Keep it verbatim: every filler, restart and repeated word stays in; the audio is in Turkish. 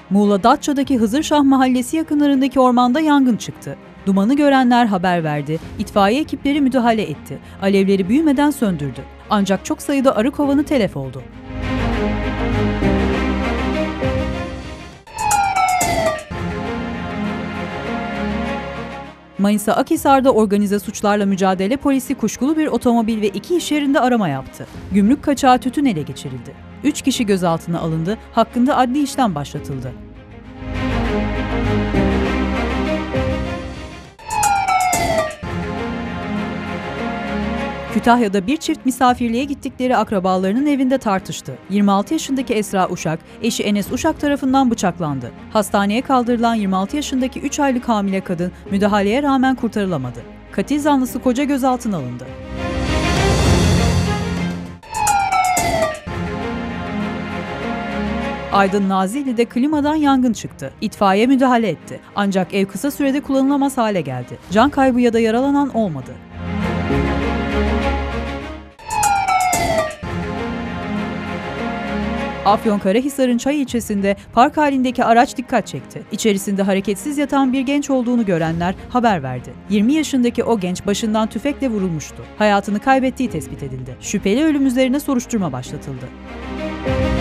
Muğla Datça'daki Hızırşah Mahallesi yakınlarındaki ormanda yangın çıktı. Dumanı görenler haber verdi, itfaiye ekipleri müdahale etti. Alevleri büyümeden söndürdü. Ancak çok sayıda arı kovanı telef oldu. Manisa Akhisar'da organize suçlarla mücadele polisi kuşkulu bir otomobil ve iki iş yerinde arama yaptı. Gümrük kaçağı tütün ele geçirildi. Üç kişi gözaltına alındı, hakkında adli işlem başlatıldı. Kütahya'da bir çift misafirliğe gittikleri akrabalarının evinde tartıştı. yirmi altı yaşındaki Esra Uşak, eşi Enes Uşak tarafından bıçaklandı. Hastaneye kaldırılan yirmi altı yaşındaki üç aylık hamile kadın müdahaleye rağmen kurtarılamadı. Katil zanlısı koca gözaltına alındı. Aydın Nazilli'de klimadan yangın çıktı. İtfaiye müdahale etti. Ancak ev kısa sürede kullanılamaz hale geldi. Can kaybı ya da yaralanan olmadı. Afyonkarahisar'ın Çay ilçesinde park halindeki araç dikkat çekti. İçerisinde hareketsiz yatan bir genç olduğunu görenler haber verdi. yirmi yaşındaki o genç başından tüfekle vurulmuştu. Hayatını kaybettiği tespit edildi. Şüpheli ölüm üzerine soruşturma başlatıldı.